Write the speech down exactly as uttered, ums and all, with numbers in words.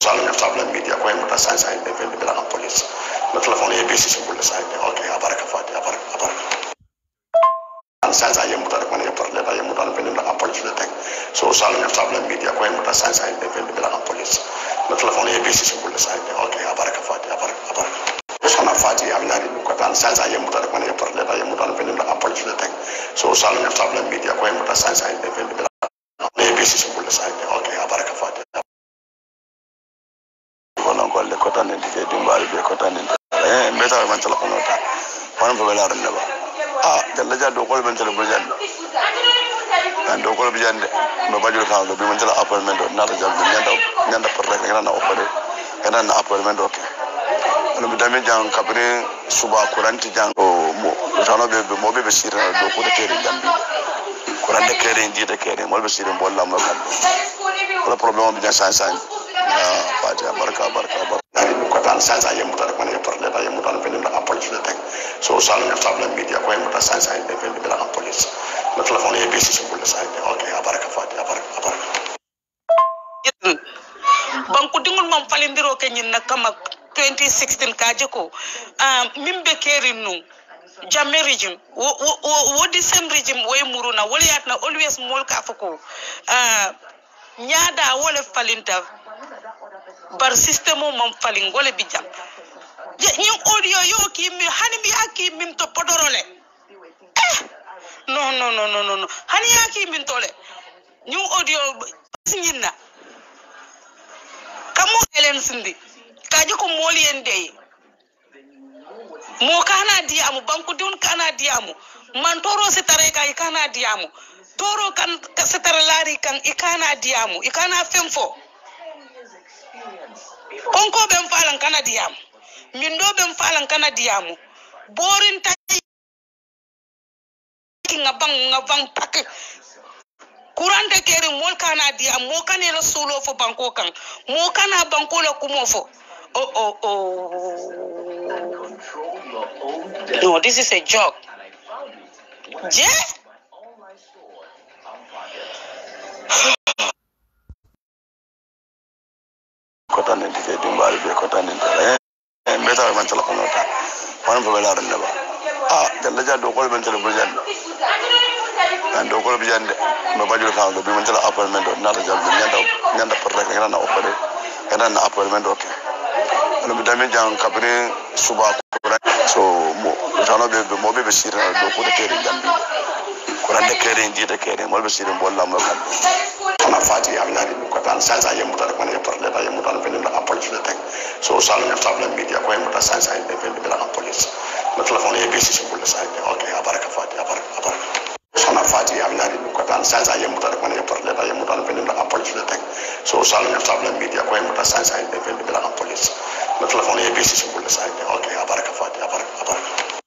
usalo naftabla media kwa muta sansa inde fe bidra am police na telephone ye bisi simbulle sa inde okay abaraka fati abaraka abaraka an sansa ye muta ko ne parle ba ye muta fe bidra am police le tek so usalo naftabla media kwa muta sansa inde fe bidra am police na telephone ye bisi simbulle sa inde okay abaraka fati abaraka abaraka sona fati amnari ko tan sansa ye muta ko ne parle ba ye muta fe bidra am police le tek so usalo naftabla media kwa muta sansa inde fe bidra ye bisi simbulle sa inde okay abaraka fati le kota ne dike dimbali be kota ne eh meta man tala kono ta wan ko bela rende ba ah jalla jaddo ko ben tala bujan and do ko bujan de no bajul ka do bi man tala appointment do na ta jabbi nyanda nyanda per rek na opere kana na appointment do ke no mi dami jang kabri suba kuranti jang o mo tano be mo be be sira do ko de kere jambi kurande kere ndi de kere mo be sira bolla mo kan ko problem bi jan san san Fati barka barka barka ko tan sansa ye mutar ko ne parle ba ye mutar fe na police le tek so sal na tabla media ko ye mutar sansa inde fe bidra am police na telephone ye bisi simbulle sa inde okay baraka fati baraka baraka banku dingul mom falindiro ke nyin na kama twenty sixteen ka jeko um mimbe kerin nu jamme regime wo wo wo di same regime way muruna wala yatna always mol ka fako uh nyaada wala falinta bar system mom falin gole bi jam ñi audio yo ki mi hani mi aki min to podorole eh no no no no no hani aki min tole ñu audio sinina kamo elen sindi kaji ko moli en dey mo kana diamu banku dun kana diamu man toro se tare kay kana diamu toro kan se tare lari kan ikana diamu ikana femfo konko ben falan kana diamu mindo ben falan kana diamu borin tay ngabang ngabang pak kurante kere mol kana diamu mo kanela solo fo banko kan mo kana banko la kumo fo oh oh oh no, this is a joke. Yeah. Kota ne dike dimbali be kota ne eh meta man tala kono ta wan ko bela rende ba ah jalla jaddo ko ben tala bujan and do ko bujan de no bajul ka do bi man tala appointment do na ta jabbi nyanda nyanda per rek na opere kana na appointment do ke no mi dami jang kabri suba so mo tano be mo be be sira do ko de kere jambi kurande kere ndi de kere mo be sira bolla mo kan na fati amnari ko tan sansa ye mutar ko ne parle ba ye mutar fe na police le tek so sal na tabla media ko ye mutar sansa inde fe bidra am police na telephone ye bisi simbulle sa inde okay abaraka fati abaraka abaraka sona fati amnari ko tan sansa ye mutar ko ne parle ba ye mutar fe na police le tek so sal na tabla media ko ye mutar sansa inde fe bidra am police na telephone ye bisi simbulle sa inde okay abaraka fati abaraka abaraka